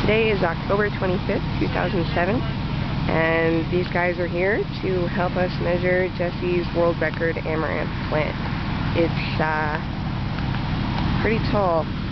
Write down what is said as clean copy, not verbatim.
Today is October 25th, 2007, and these guys are here to help us measure Jesse's world record amaranth plant. It's pretty tall.